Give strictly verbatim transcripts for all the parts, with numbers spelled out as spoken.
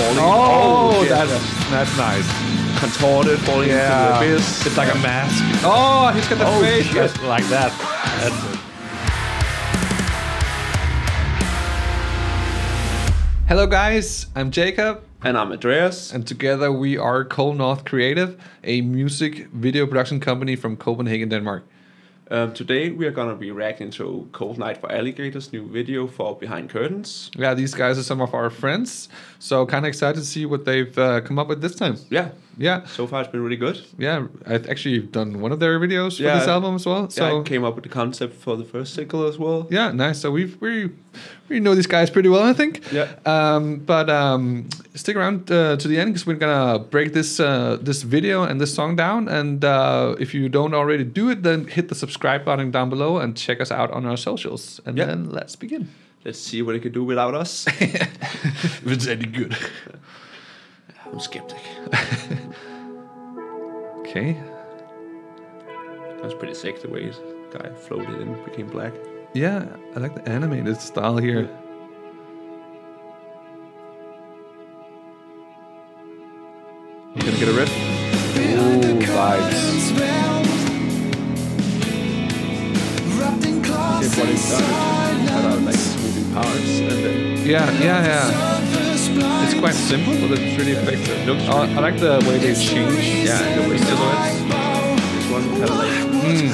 falling. Oh, oh that's yes. that's nice. Contorted, falling Yeah. into the abyss. It's like a mask. Oh, he's got the Oh, face shit. just like that. That's it. Hello guys, I'm Jacob. And I'm Andreas. And together we are Cold North Creative, a music video production company from Copenhagen, Denmark. Um, today we are going to be reacting to Cold Night for Alligators' new video for Behind Curtains. Yeah, these guys are some of our friends, so kind of excited to see what they've uh, come up with this time. Yeah. Yeah. So far it's been really good. Yeah, I've actually done one of their videos for Yeah. this album as well. So Yeah, I came up with the concept for the first single as well. yeah, nice. So we've we we know these guys pretty well, I think. Yeah. Um, but um, stick around uh, to the end because we're gonna break this uh, this video and this song down. And uh, if you don't already do it, then hit the subscribe button down below and check us out on our socials. And Yeah. then let's begin. Let's see what it can do without us. If it's any good. I'm skeptic. Okay. That's pretty sick the way this guy floated and became black. Yeah, I like the animated style here. Yeah. You gonna get a riff? Ooh, vibes. Did what he's done is cut out like moving parts and then Yeah, yeah, yeah. It's quite simple, but it's really effective. looks I, I like the way they change. yeah, and the way silhouettes. This one kind of like Mm.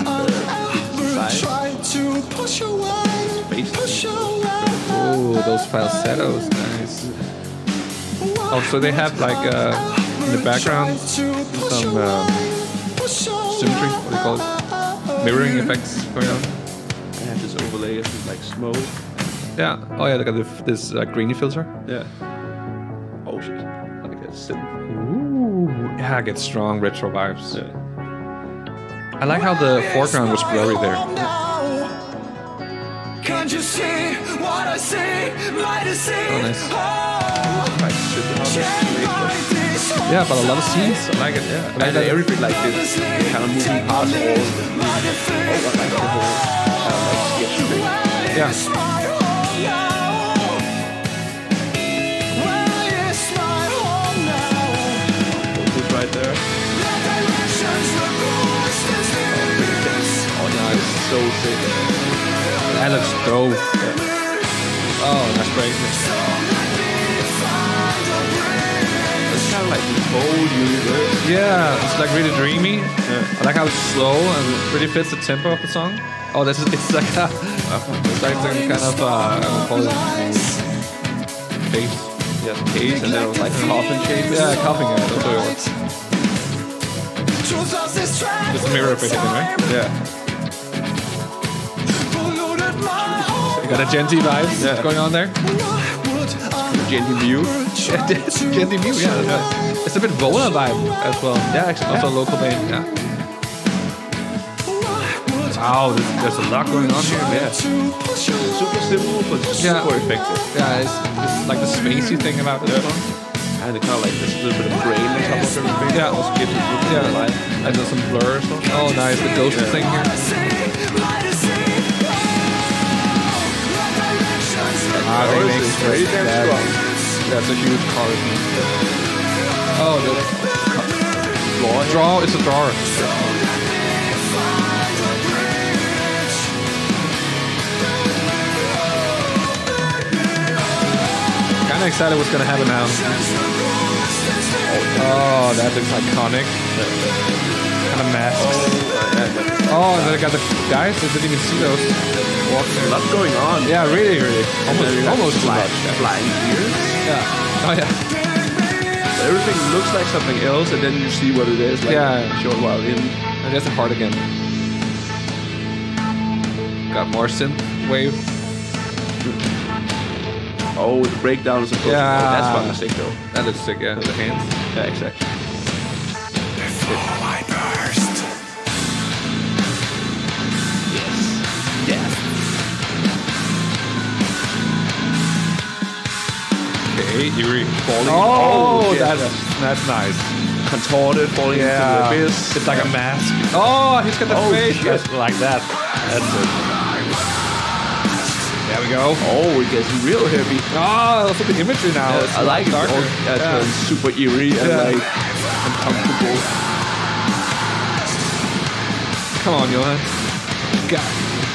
space. Ooh, those falsettos, nice. Oh, so they have like uh, in the background some um, symmetry, what do you call it? Mirroring effects going on. I have this overlay of like smoke. Yeah. Oh yeah, they got the, this uh, grainy filter. Yeah. Oh shit. Like a sim. Ooh, yeah, I get strong retro vibes. Yeah. I like how the foreground was blurry there. Can't you see what I see? Right to see. Oh, nice. Quite super hard. Yeah, but a lot of scenes. I like it. Yeah, I like And that. everything like this kind of moving parts all the oh, I like the whole kind of like sketch thing. Yeah. Focus right there. Oh nice, so sick. That looks dope. Oh, that's great. It's kind of like this whole universe. Yeah, it's like really dreamy. Yeah. I like how it's slow and it really fits the tempo of the song. Oh, this is it's like a, it's like some kind of uh, I don't call it bass. Yeah, case and then it was like coffin shape. Yeah, coughing. Yeah, that's what it was. It's a mirror basically, right? Yeah. You got a Genty vibes Yeah. going on there. Genty Mew. Yeah, it's Genty Mew. Yeah, yeah. It's a bit Vola vibe as well. Yeah, actually. Also Yeah. local band. Yeah. Wow, there's, there's a lot going on here. Yeah. Super simple, but Yeah. super effective. Yeah, it's, it's like the spacey thing about this Yeah. one. And it kind of like this little bit of brain on top of everything. Yeah. Also gives it look Yeah, alive. and there's some blur as well. Oh, nice, the ghost Yeah. thing here. Ah, they Chorus make is very damn that- strong. That's a huge chorus. Oh, the Draw. draw. It's a drawer. Kind of excited what's gonna happen now. Oh, that looks iconic. Kind of masks. Oh, and then I got the guys. I didn't even see those. Walking A there. lot going on. Yeah, really, really. Almost, almost too flying, much. flying gears. Yeah. Oh yeah. So everything looks like something else, and then you see what it is. Like Yeah. a short while in. And there's a heart again. Got more synth wave. Oh, the breakdown is a Yeah. Oh, that's fucking sick though. That looks sick, yeah. The hands. Yeah, exactly. I burst. Yeah. Okay, eerie. Falling. Oh, yeah. that's that's nice. Contorted, falling Yeah. into the abyss. It's like a mask. Oh, he's got the Oh, face shit. just like that. That's it. There we go. Oh, it gets real heavy. Oh, look at the imagery now. Yeah, It's I a lot like it. darker. Oh, yeah, it Yeah. turns super eerie and Yeah. like uncomfortable. Come on, Johan. God.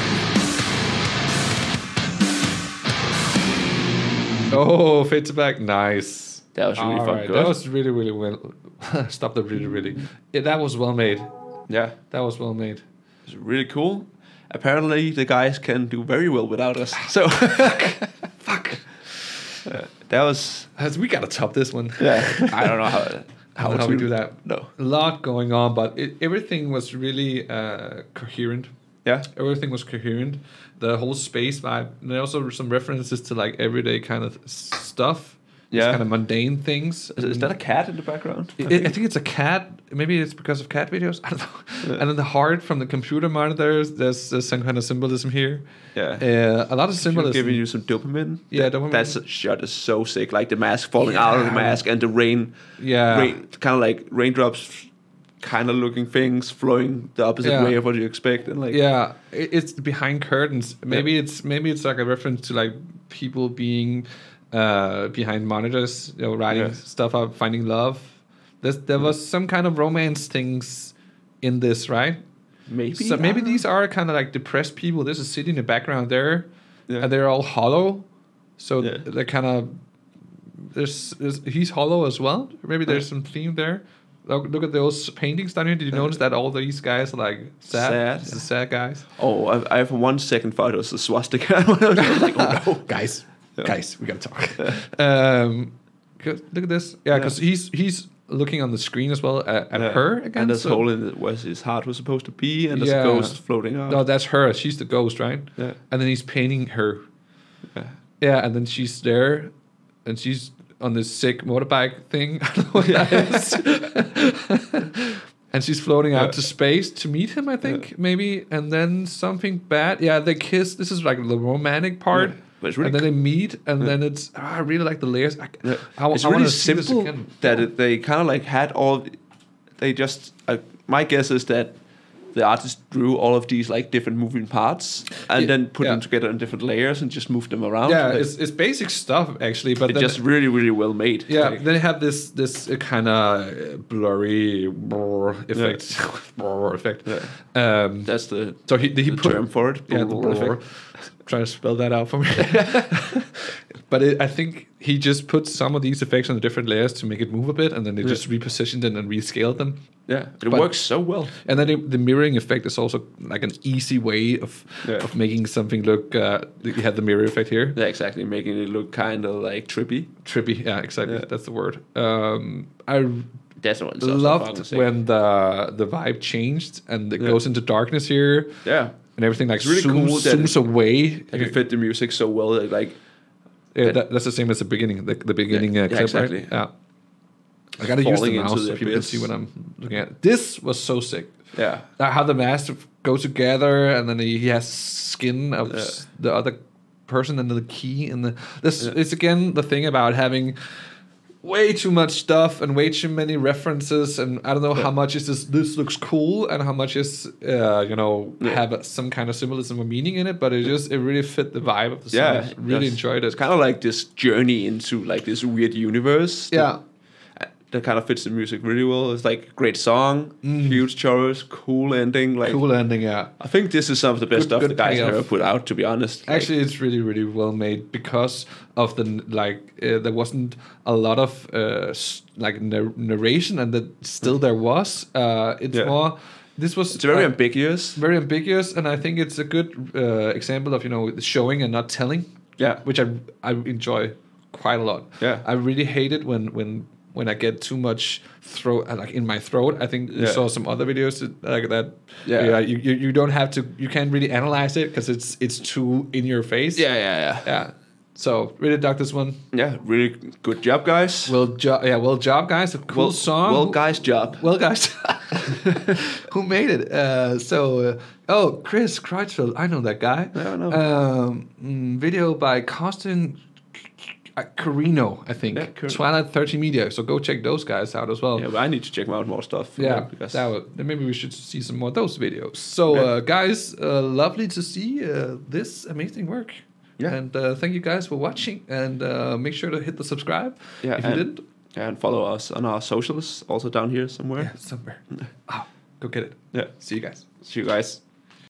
Oh, fade to back. Nice. That was really All fun. right, Good. That was really, really well. Stop that really, really. Yeah, that was well made. Yeah, That was well made. it's really cool. Apparently, the guys can do very well without us. So, fuck. Uh, that was. As we gotta top this one. Yeah, I don't know how How, how, how to we do that. No. A lot going on, but it, everything was really uh, coherent. Yeah. Everything was coherent. The whole space vibe. And there also some references to like everyday kind of s- stuff. Yeah. Kind of mundane things. Is, is that a cat in the background? I, I think it's a cat. Maybe it's because of cat videos. I don't know. Yeah. And then the heart from the computer monitors. There's, there's some kind of symbolism here. Yeah. Uh, a lot of She's symbolism. giving you some dopamine. Yeah, That- dopamine. That shot is so sick. Like the mask falling out of the Yeah. mask and the rain, Yeah. rain kind of like raindrops, kind of looking things flowing the opposite Yeah. way of what you expect. And like, Yeah, it- it's behind curtains. Maybe it's maybe it's like a reference to like people being uh, behind monitors, you know, writing Yeah. stuff up, finding love. There's, there was some kind of romance things in this, right? maybe. So maybe I don't these are kind of like depressed people. There's a city in the background there, Yeah. and they're all hollow. So Yeah. they're kind of there's, there's he's hollow as well. Maybe there's Yeah. some theme there. Look, look at those paintings down here. Did you notice that all these guys are like sad? Sad, It's yeah. the sad guys. Oh, I, I for one second thought it was a swastika. I was like, oh no. Guys, Yeah. guys, we gotta talk. um, 'cause- look at this. Yeah, Yeah. because he's he's looking on the screen as well at, at Yeah. her again. And this so- hole in it was his heart was supposed to be, and there's Yeah. a ghost floating out. No, that's her. She's the ghost, right? Yeah. And then he's painting her. Yeah. Yeah, and then she's there, and she's on this sick motorbike thing. I don't know what that is. And she's floating out Yeah. to space to meet him, I think, maybe. And then something bad. Yeah, they kiss. This is like the romantic part. Yeah, but it's really and then they meet, and then it's. Oh, I really like the layers. I, Yeah. I, it's I really wanna see this simple again. that it, they kind of like had all. They just. Uh, my guess is that the artist drew all of these like different moving parts and Yeah, then put yeah. them together in different layers and just moved them around. Yeah, Like, it's, it's basic stuff actually, but it's then, just really really well made. yeah, Like, then they have this this kind of blurry brr effect, brr effect. Um, that's the, so he he the put term for it. yeah, the brr. Trying to spell that out for me. But it, I think he just put some of these effects on the different layers to make it move a bit, and then they Yeah. just repositioned it and rescaled them. Yeah, it But- works so well. And then it, the mirroring effect is also like an easy way of Yeah. of making something look. Uh, you had the mirror effect here. Yeah, exactly, making it look kind of like trippy. Trippy, yeah, exactly. Yeah. That's the word. Um, I That's what it's also fun loved to say. when the the vibe changed and it Yeah. goes into darkness here, yeah, and everything like It's really zooms, cool that zooms it- away. I can fit the music so well. That, like Yeah, that, that's the same as the beginning, the, the beginning Yeah, uh, yeah, clip, exactly. right? Yeah. I gotta use the Falling into mouse the so people can abyss. see what I'm looking at. This was so sick. yeah, Uh, how the masks go together, and then he, he has skin of Yeah. s- the other person, and the key, and the this. Yeah. It's again the thing about having way too much stuff and way too many references, and I don't know how much is this. This looks cool, and how much is uh, you know Yeah. have some kind of symbolism or meaning in it. But it just it really fit the vibe of the song. yeah. I really Yes. enjoyed it. It's kind of like this journey into like this weird universe. that- Yeah. that kind of fits the music really well. It's like great song, huge chorus, cool ending. Like Mm. Cool ending, yeah. I think this is some of the best Good- stuff good the guys have payoff. ever put out. To be honest, Like, Actually, it's really, really well made because of the n- like. Uh, there wasn't a lot of uh, s- like nar- narration, and that still there was. Uh, it's Yeah. more. This was it's very uh, ambiguous. very ambiguous, and I think it's a good uh, example of you know showing and not telling. Yeah. which I I enjoy quite a lot. Yeah. I really hate it when when. When I get too much throat, uh, like in my throat, I think you Yeah. saw some other videos that, like that. Yeah. yeah you, you you don't have to. You can't really analyze it because it's it's too in your face. Yeah, yeah, yeah, Yeah. So really dug this one. yeah. Really good job, guys. Well job. Yeah. Well job, guys. A cool well, song. Well, guys, job. Well, guys. Who made it? Uh, so, uh, oh, Chris Creutzfeldt. I know that guy. Yeah, I know. Um, mm, video by Costin uh, Carino, I think. Yeah, Car- Twilight thirty Media. So go check those guys out as well. Yeah, but I need to check out more stuff. Yeah, because that would, then maybe we should see some more of those videos. So, Yeah. uh, guys, uh, lovely to see uh, this amazing work. Yeah. And uh, thank you guys for watching. And uh, make sure to hit the subscribe Yeah, if you and- didn't. And follow us on our socials, also down here somewhere. Yeah, somewhere. Oh, go get it. Yeah. See you guys. See you guys.